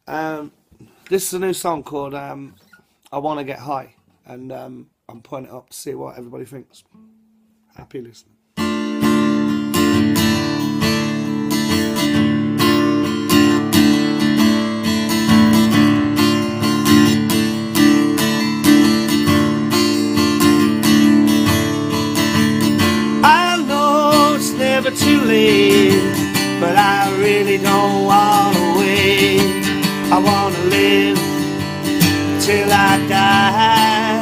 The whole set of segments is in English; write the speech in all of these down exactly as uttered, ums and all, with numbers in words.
Um, this is a new song called um, I Wanna Get High, and um, I'm putting it up to see what everybody thinks. Happy listening. I know it's never too late, but I really don't wanna wait. I wanna live till I die.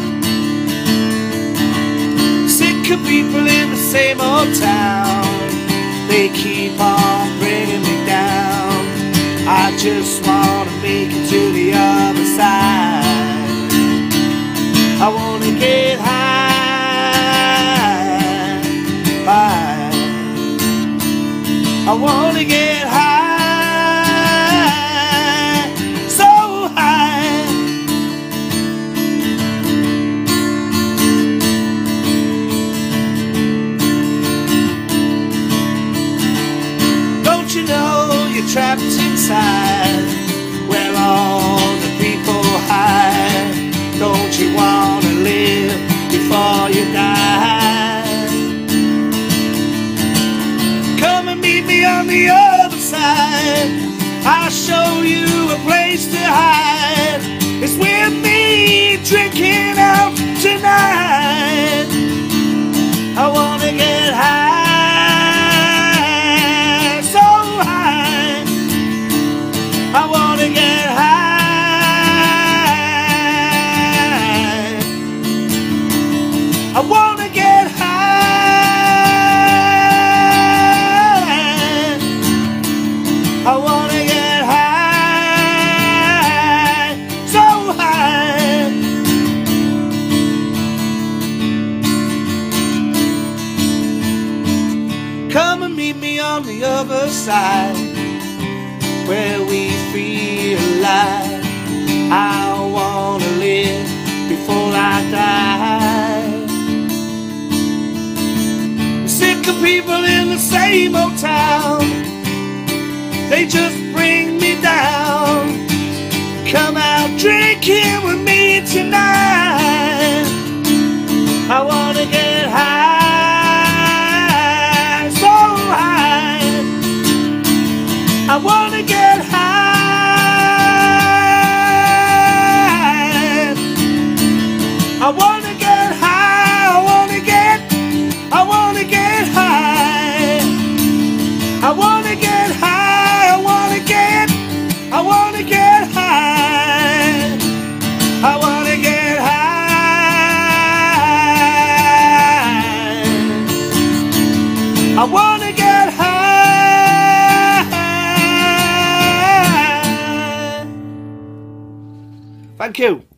Sick of people in the same old town, they keep on bringing me down. I just wanna make it to the other side. I wanna get high, high. I wanna get high. Trapped inside where all the people hide. Don't you wanna live before you die? Come and meet me on the other side. I'll show you a place to hide. It's with me drinking out tonight. I wanna get high. I wanna get high. I wanna get high. I wanna get high, so high. Come and meet me on the other side, where we feel alive. I wanna live before I die. I'm sick of people in the same old town, they just bring me down. Come out drinking with me tonight. I wanna get high, so high. I wanna get high. I wanna get high. I wanna get, I wanna get high. I wanna get high. I wanna get, I wanna get high. I wanna get high. I wanna get high. Thank you.